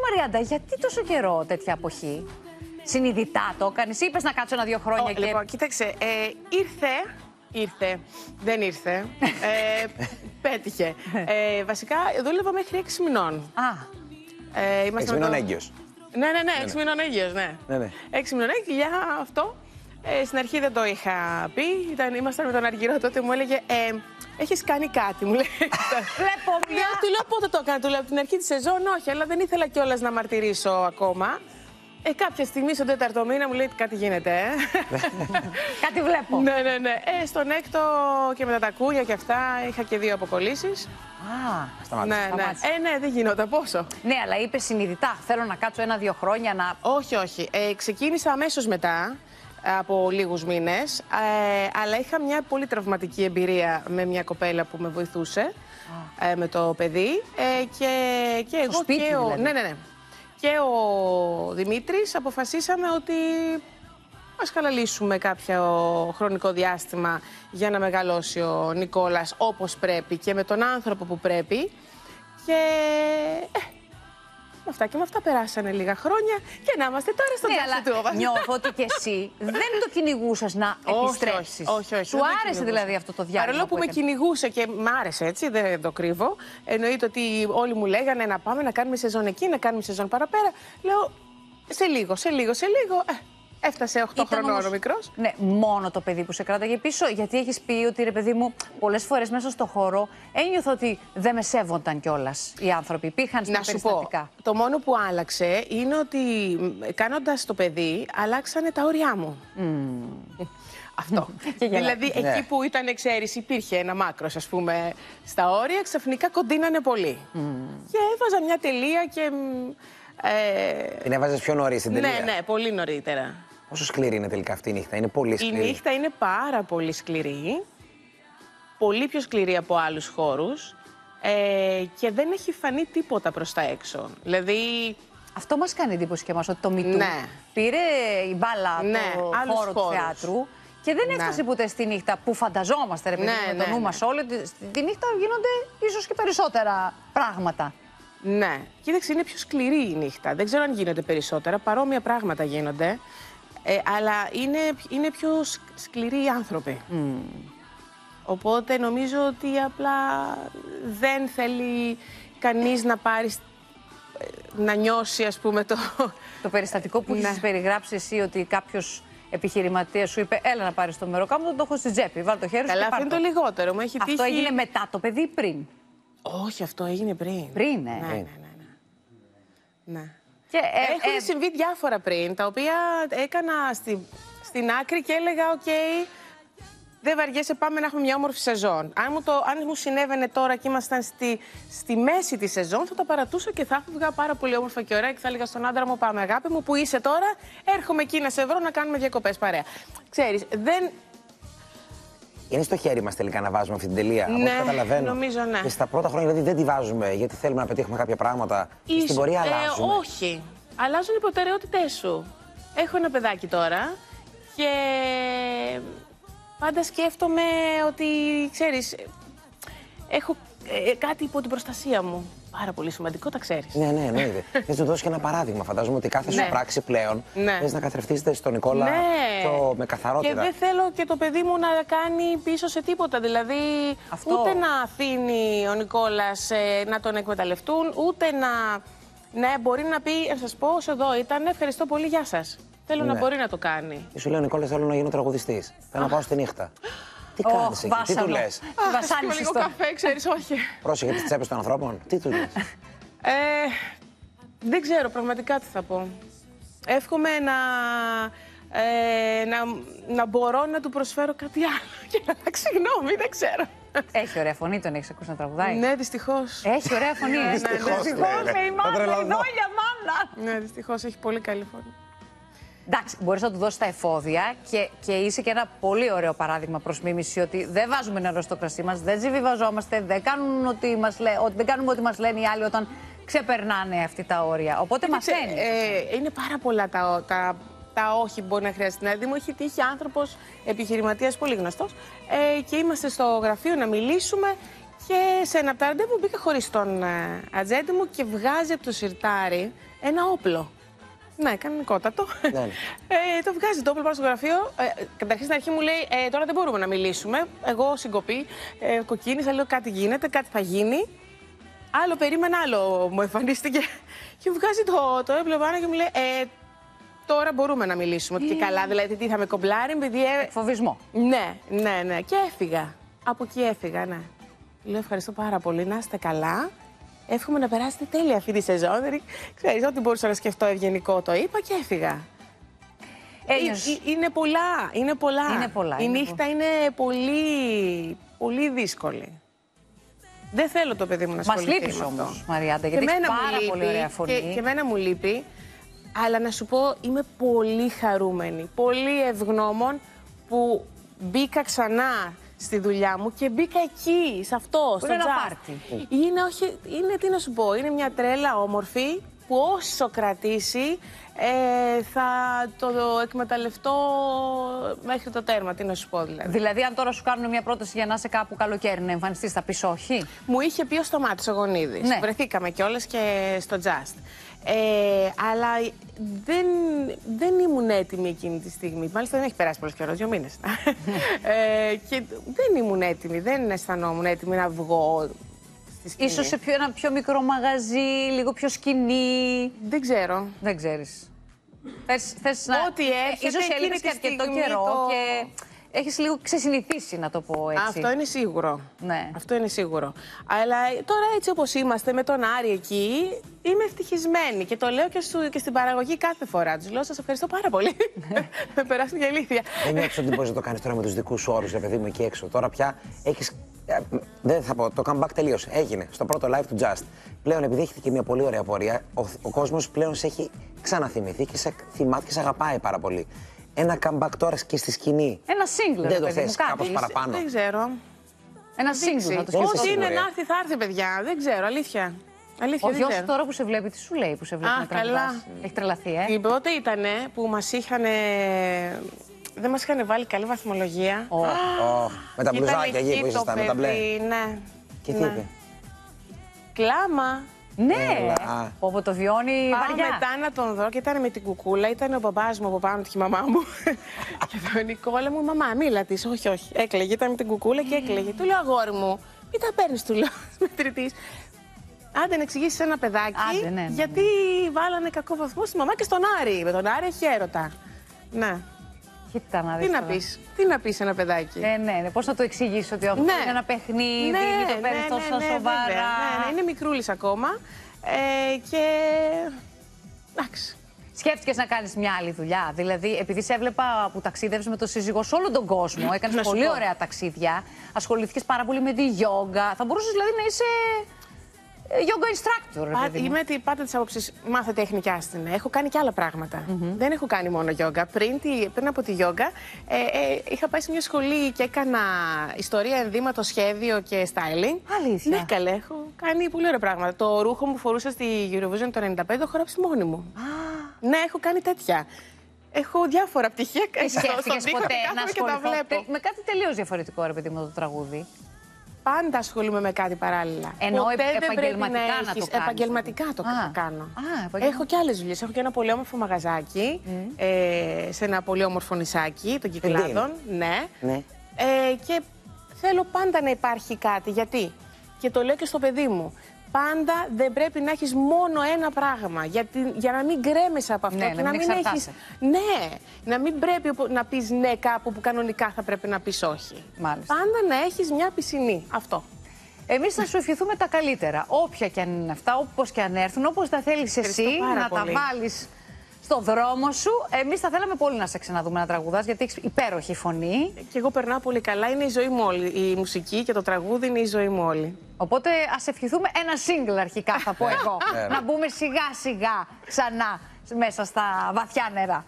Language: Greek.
Μαριάντα, γιατί τόσο καιρό τέτοια αποχή? Συνειδητά το έκανες ή είπες να κάτσω 1-2 χρόνια και... Λοιπόν, κοίταξε, ήρθε, δεν ήρθε, πέτυχε. Βασικά, δούλευα μέχρι 6 μηνών. 6 μηνών έγκυος. Ναι, 6 μηνών έγκυος, ναι. 6 μηνών έγκυος, για αυτό. Στην αρχή δεν το είχα πει, ήμασταν με τον Αργυρό τότε, μου έλεγε έχεις κάνει κάτι, μου λέει. Βλέπω μια... Του λέω πότε το έκανα, του λέω από την αρχή της σεζόν, όχι, αλλά δεν ήθελα κιόλας να μαρτυρήσω ακόμα. Κάποια στιγμή στον 4ο μήνα μου λέει κάτι γίνεται, Κάτι βλέπω. Ναι. Στον 6ο και μετά τα κούνια και αυτά είχα και 2 αποκολλήσεις. Σταμάτησε. Ναι, δεν γινόταν, πόσο. Ναι, αλλά είπες συνειδητά, θέλω να κάτσω 1-2 χρόνια να... Όχι. Ξεκίνησα αμέσως μετά, από λίγους μήνες, αλλά είχα μια πολύ τραυματική εμπειρία με μια κοπέλα που με βοηθούσε με το παιδί και εγώ σπίτι, και ο... δηλαδή. Ναι. Και ο Δημήτρης αποφασίσαμε ότι ας χαλαλήσουμε κάποιο χρονικό διάστημα για να μεγαλώσει ο Νικόλας όπως πρέπει και με τον άνθρωπο που πρέπει. Και με αυτά και με αυτά περάσανε λίγα χρόνια και να είμαστε τώρα στον τάξη του. Νιώθω ότι και εσύ δεν το κυνηγούσες να επιστρέψεις. Όχι. Σου άρεσε δηλαδή αυτό το διάστημα? Παρόλο που με κυνηγούσε και μ' άρεσε, έτσι, δεν το κρύβω. Εννοείται ότι όλοι μου λέγανε να πάμε να κάνουμε σεζόν εκεί, να κάνουμε σεζόν παραπέρα. Λέω σε λίγο. Έφτασε 8 χρονών ο μικρός. Ναι, μόνο το παιδί που σε κράταγε πίσω, γιατί έχεις πει ότι ρε παιδί μου, πολλές φορές μέσα στο χώρο ένιωθα ότι δεν με σέβονταν κιόλας οι άνθρωποι. Υπήρχαν στα περιστατικά. Να σου πω, το μόνο που άλλαξε είναι ότι κάνοντας το παιδί, αλλάξανε τα όρια μου. Αυτό. Δηλαδή, εκεί που ήταν, ξέρεις, υπήρχε ένα μάκρος, ας πούμε, στα όρια, ξαφνικά κοντίνανε πολύ. Και έβαζα μια τελεία και... Την έβαζες πιο νωρίς την τελεία? Ναι, πολύ νωρίτερα. Πόσο σκληρή είναι τελικά αυτή η νύχτα? Είναι πολύ σκληρή. Η νύχτα είναι πάρα πολύ σκληρή. Πολύ πιο σκληρή από άλλους χώρους. Και δεν έχει φανεί τίποτα προς τα έξω. Δηλαδή... Αυτό μας κάνει εντύπωση και εμάς, ότι το MeToo πήρε η μπάλα το χώρο του θεάτρου και δεν έφτασε ποτέ στη νύχτα που φανταζόμαστε, ρε παιδί, με το νου μας όλοι, ότι στη νύχτα γίνονται ίσως και περισσότερα πράγματα. Ναι, κοίταξε, είναι πιο σκληρή η νύχτα. Δεν ξέρω αν γίνονται περισσότερα, παρόμοια πράγματα γίνονται. Αλλά είναι πιο σκληροί οι άνθρωποι. Οπότε νομίζω ότι απλά δεν θέλει κανείς να πάρει, να νιώσει, ας πούμε, το περιστατικό που έχεις περιγράψει εσύ, ότι κάποιος επιχειρηματίας σου είπε έλα να πάρεις το μεροκάμα, το έχω στην τσέπη, βάλ το χέρι σου. Καλά, αυτό είναι το λιγότερο. Μου έχει τύχει... Αυτό έγινε μετά το παιδί ή πριν? Όχι, αυτό έγινε πριν. Πριν, Ναι. Έχουν συμβεί διάφορα πριν, τα οποία έκανα στην άκρη και έλεγα «ΟΚ, δεν βαριέσαι, πάμε να έχουμε μια όμορφη σεζόν». Αν μου συνέβαινε τώρα και ήμασταν στη μέση της σεζόν, θα τα παρατούσα και θα έφευγα πάρα πολύ όμορφα και ωραία και θα έλεγα στον άντρα μου «Πάμε αγάπη μου, που είσαι τώρα, έρχομαι εκεί να σε βρω να κάνουμε διακοπές παρέα». Ξέρεις, δεν... Είναι στο χέρι μας τελικά να βάζουμε αυτή την τελεία. Από ό,τι καταλαβαίνω. Νομίζω ναι. Και στα πρώτα χρόνια δηλαδή δεν τη βάζουμε γιατί θέλουμε να πετύχουμε κάποια πράγματα. Και στην πορεία αλλάζουμε. Όχι. Αλλάζουν οι προτεραιότητές σου. Έχω ένα παιδάκι τώρα και πάντα σκέφτομαι ότι, ξέρεις, έχω κάτι υπό την προστασία μου. Πάρα πολύ σημαντικό, τα ξέρεις. Ναι, εννοείται. Θες να του δώσεις και ένα παράδειγμα. Φαντάζομαι ότι κάθε σου πράξη πλέον θες να καθρεφτίζεται στον Νικόλα με καθαρότητα. Και δεν θέλω και το παιδί μου να κάνει πίσω σε τίποτα. Δηλαδή, ούτε να αφήνει ο Νικόλας να τον εκμεταλλευτούν, ούτε να μπορεί να πει, να σας πω, όσο εδώ ήταν, ευχαριστώ πολύ, γεια σας. Θέλω να μπορεί να το κάνει. Και σου λέει ο Νικόλας, θέλω να γίνω τραγουδιστής. Θέλω να πάω στη νύχτα. Τι κάνεις εκεί, τι του λες? Βασάνισες λίγο καφέ, ξέρεις, όχι. Πρόσεχε τις τσέπες των ανθρώπων, τι του λες? Δεν ξέρω πραγματικά τι θα πω. Εύχομαι να μπορώ να του προσφέρω κάτι άλλο και να αλλάξει γνώμη, δεν ξέρω. Έχει ωραία φωνή, τον έχεις ακούσει να τραγουδάει? Ναι, δυστυχώς. Έχει ωραία φωνή. Δυστυχώς, η μάνα, η δόλια μάνα. Ναι, δυστυχώς, έχει πολύ καλή φωνή. Εντάξει, μπορείς να του δώσεις τα εφόδια και είσαι και ένα πολύ ωραίο παράδειγμα προς μίμηση ότι δεν βάζουμε νερό στο κρασί μας, δεν ζιβιβαζόμαστε, δεν κάνουμε ό,τι μας λένε οι άλλοι όταν ξεπερνάνε αυτή τα όρια. Οπότε μαθαίνει. Είναι πάρα πολλά τα όχι που μπορεί να χρειαστεί. Δηλαδή, μου έχει τύχει άνθρωπος, επιχειρηματίας πολύ γνωστός, και είμαστε στο γραφείο να μιλήσουμε Και σε ένα από τα ραντεβού μπήκα χωρίς τον ατζέντη μου και βγάζει από το σιρτάρι ένα όπλο. Ναι, κανονικότατο. Ναι. Το βγάζει το όπλο, πάω στο γραφείο. Καταρχήν στην αρχή μου λέει: τώρα δεν μπορούμε να μιλήσουμε. Εγώ συγκοπή, κοκκίνησα, λέω κάτι γίνεται, κάτι θα γίνει. Άλλο περίμενα, άλλο μου εμφανίστηκε. Και βγάζει το όπλο πάνω και μου λέει: τώρα μπορούμε να μιλήσουμε. Και καλά, δηλαδή τι θα με κομπλάρει, επειδή. Φοβισμό. Ναι. Και έφυγα. Από εκεί έφυγα, ναι. Λέω: ευχαριστώ πάρα πολύ, να είστε καλά. Εύχομαι να περάσετε τέλεια αυτή τη σεζόν. Ξέρεις, ό,τι μπορούσα να σκεφτώ ευγενικό το είπα και έφυγα. Είναι πολλά. Η νύχτα είναι πολύ δύσκολη. Δεν θέλω το παιδί μου να ασχοληθεί. Μας λείπεις όμως, Μαριάντα, γιατί έχεις πάρα πολύ ωραία φωνή. Και εμένα μου λείπει, αλλά να σου πω, είμαι πολύ χαρούμενη, πολύ ευγνώμων που μπήκα ξανά στη δουλειά μου και μπήκα εκεί, σε αυτό, στο Just. Είναι, τι να σου πω, είναι μια τρέλα όμορφη που όσο κρατήσει θα το εκμεταλλευτώ μέχρι το τέρμα, τι να σου πω δηλαδή. Δηλαδή, αν τώρα σου κάνουν μια πρόταση για να είσαι κάπου καλοκαίρι να εμφανιστείς, θα πεις όχι? Μου είχε πει ο Σταμάτης ο Γονίδης. Ναι. Βρεθήκαμε κιόλας και στο Just. Αλλά δεν ήμουν έτοιμη εκείνη τη στιγμή. Μάλιστα δεν έχει περάσει πολύ καιρό, 2 μήνες. Και δεν ήμουν έτοιμη, δεν αισθανόμουν έτοιμη να βγω στη σκηνή. Ίσως σε ένα πιο μικρό μαγαζί, λίγο πιο σκηνή. Δεν ξέρω. Δεν ξέρεις. Θες να... Ό,τι έρχεται, ίσως έλειπες και αρκετό καιρό και έχεις λίγο ξεσυνηθίσει, να το πω έτσι. Αυτό είναι σίγουρο. Ναι. Αυτό είναι σίγουρο. Αλλά τώρα έτσι όπως είμαστε με τον Άρη εκεί, είμαι ευτυχισμένη και το λέω και στην παραγωγή κάθε φορά. Τους λέω: σας ευχαριστώ πάρα πολύ. Με περάσουν για ηλίθεια. Δεν νιώθεις ότι μπορείς να το κάνεις τώρα με τους δικούς σου όρους, ρε παιδί μου, εκεί έξω. Τώρα πια έχεις. Δεν θα πω, το comeback τελείωσε. Έγινε στο πρώτο live του Just. Πλέον, επειδή έχετε και μια πολύ ωραία πορεία, ο κόσμος πλέον σε έχει ξαναθυμηθεί και σε θυμάται και σε αγαπάει πάρα πολύ. Ένα comeback τώρα και στη σκηνή. Ένα single. Δεν το θες κάπως παραπάνω? Δεν ξέρω. Ένα single θα το σκεφτώ. Ό,τι είναι να έρθει, θα έρθει, παιδιά. Δεν ξέρω, αλήθεια. Ο γιος σου τώρα που σε βλέπει, τι σου λέει που σε βλέπει να τραγουδάς? Έχει τρελαθεί, Τότε ήτανε που μας είχαν. Δεν μας είχαν βάλει καλή βαθμολογία. Με τα μπλουζάκια εκεί που ήσασταν, με τα μπλε. Ναι. Και τι είπε? Κλάμα. Ναι, όπου το βιώνει βαριά. Μετά να τον δω και ήταν με την κουκούλα, ήταν ο μπαμπάς μου από πάνω και η μαμά μου. Και το Νικόλα μου: μαμά, μίλα της. Όχι, όχι. Έκλαιγε, ήταν με την κουκούλα και έκλαιγε. Του λέω: αγόρι μου, μην τα παίρνεις, του λέω, μετρητής. Άντε να εξηγήσεις ένα παιδάκι, γιατί βάλανε κακό βαθμό στη μαμά και στον Άρη. Με τον Άρη έχει έρωτα. Ναι. Κοίτα να δεις. Τι να πεις ένα παιδάκι. Ναι. Πώς να το εξηγήσεις ότι αυτό είναι ένα παιχνίδι, μην το παίρνεις τόσο σοβαρά. Ναι, είναι μικρούλης ακόμα. Και. Εντάξει. Σκέφτηκες να κάνεις μια άλλη δουλειά? Δηλαδή, επειδή σε έβλεπα που ταξίδευες με τον σύζυγο σε όλο τον κόσμο, έκανες πολύ ωραία ταξίδια, ασχολήθηκες πάρα πολύ με τη γιόγκα. Θα μπορούσες δηλαδή να είσαι yoga instructor. Είμαι πάντα της άποψης, μάθε τεχνικά στην. Έχω κάνει και άλλα πράγματα. Δεν έχω κάνει μόνο yoga. Πριν από τη yoga, είχα πάει σε μια σχολή και έκανα ιστορία, ενδύματο, σχέδιο και styling. Αλήθεια? Ναι, καλέ. Έχω κάνει πολύ ωραία πράγματα. Το ρούχο μου φορούσα στη Eurovision το 95, το έχω γράψει μόνη μου. Ναι, έχω κάνει τέτοια. Έχω διάφορα πτυχία. Σκέφτηκες ποτέ να ασχοληθώ με κάτι τελείως διαφορετικό, ρε παιδί μου, το τραγούδι? Πάντα ασχολούμαι με κάτι παράλληλα. Εννοώ επαγγελματικά να το κάνεις? Επαγγελματικά το κάνω. Έχω και άλλες δουλειές. Έχω και ένα πολύ όμορφο μαγαζάκι σε ένα πολύ όμορφο νησάκι των Κυκλάδων. Ναι. Και θέλω πάντα να υπάρχει κάτι. Γιατί? Και το λέω και στο παιδί μου. Πάντα δεν πρέπει να έχεις μόνο ένα πράγμα. Για να μην γκρέμεσαι από αυτό και να μην έχεις. Ναι, να μην πρέπει να πεις ναι κάπου που κανονικά θα πρέπει να πεις όχι. Μάλιστα. Πάντα να έχεις μια πισινή. Αυτό. Εμείς θα σου ευχηθούμε τα καλύτερα. Όποια και αν είναι αυτά, όπως και αν έρθουν, όπως τα θέλεις εσύ να τα βάλεις στο δρόμο σου. Εμείς θα θέλαμε πολύ να σε ξαναδούμε να τραγουδάς, γιατί έχεις υπέροχη φωνή. Και εγώ περνάω πολύ καλά. Είναι η ζωή μου όλη. Η μουσική και το τραγούδι είναι η ζωή μου όλη. Οπότε ας ευχηθούμε ένα single αρχικά, θα πω εγώ. Να μπούμε σιγά σιγά ξανά μέσα στα βαθιά νερά.